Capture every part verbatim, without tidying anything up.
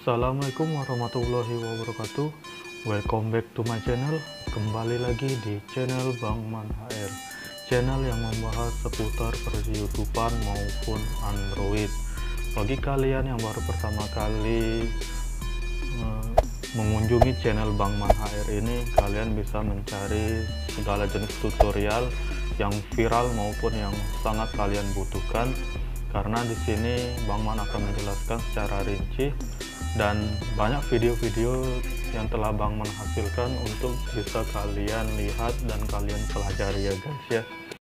Assalamualaikum warahmatullahi wabarakatuh. Welcome back to my channel. Kembali lagi di channel Bang Man H R, channel yang membahas seputar versi YouTubean maupun Android. Bagi kalian yang baru pertama kali uh, mengunjungi channel Bang Man H R ini, kalian bisa mencari segala jenis tutorial yang viral maupun yang sangat kalian butuhkan, karena di sini Bang Man akan menjelaskan secara rinci dan banyak video-video yang telah Bang Man hasilkan untuk bisa kalian lihat dan kalian pelajari ya guys ya.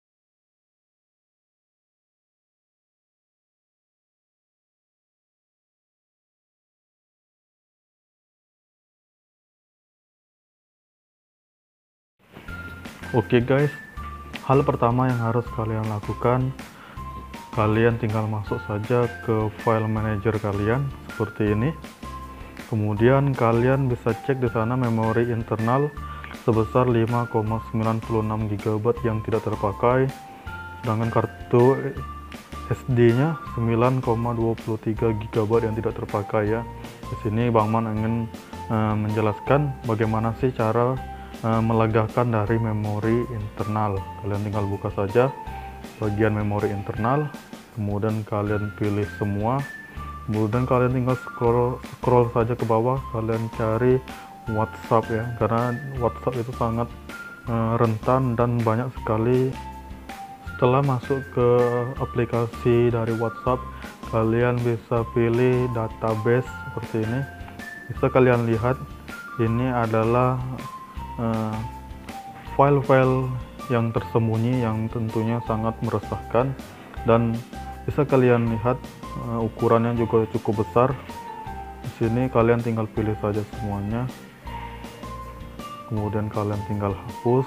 Oke guys, hal pertama yang harus kalian lakukan, kalian tinggal masuk saja ke file manager kalian seperti ini. Kemudian kalian bisa cek di sana memori internal sebesar lima koma sembilan enam giga byte yang tidak terpakai, sedangkan kartu S D-nya sembilan koma dua tiga giga byte yang tidak terpakai ya. Di sini Bang Man ingin uh, menjelaskan bagaimana sih cara uh, melegakan dari memori internal. Kalian tinggal buka saja bagian memori internal, kemudian kalian pilih semua. Kemudian kalian tinggal scroll scroll saja ke bawah, kalian cari WhatsApp ya, karena WhatsApp itu sangat uh, rentan dan banyak sekali. Setelah masuk ke aplikasi dari WhatsApp, kalian bisa pilih database seperti ini. Bisa kalian lihat ini adalah uh, file-file yang tersembunyi yang tentunya sangat meresahkan, dan bisa kalian lihat uh, ukurannya juga cukup besar. Di sini kalian tinggal pilih saja semuanya, kemudian kalian tinggal hapus.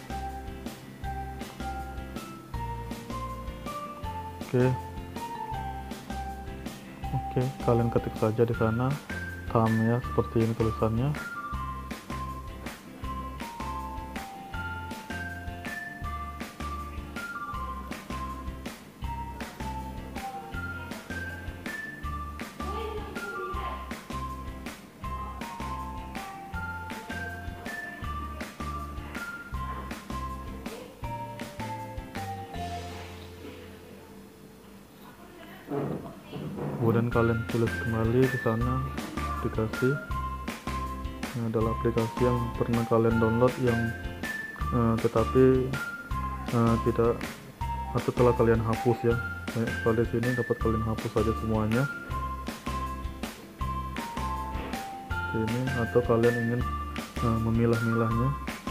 Oke, oke, kalian ketik saja di sana tamnya seperti ini tulisannya. Kemudian kalian tulis kembali di sana aplikasi. Ini adalah aplikasi yang pernah kalian download yang uh, tetapi uh, tidak atau telah kalian hapus ya. Banyak sekali di sini, dapat kalian hapus saja semuanya. Ini atau kalian ingin uh, memilah-milahnya.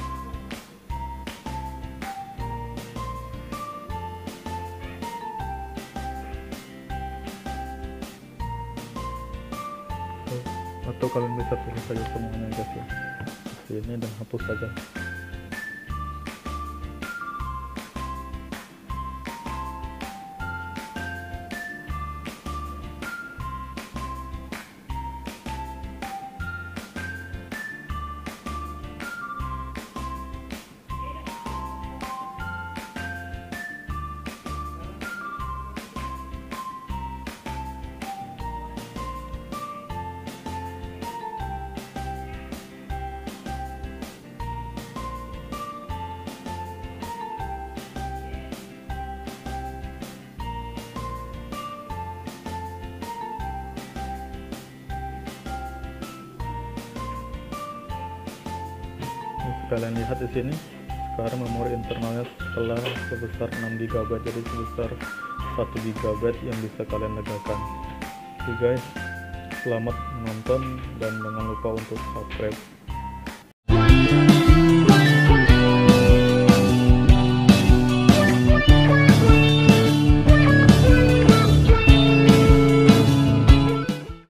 Atau kalian bisa pilih saja semuanya guys ya, seperti ini, dan hapus saja. Kalian lihat di sini sekarang memori internalnya setelah sebesar enam giga byte, jadi sebesar satu giga byte yang bisa kalian legakan. Oke guys, selamat menonton dan jangan lupa untuk subscribe.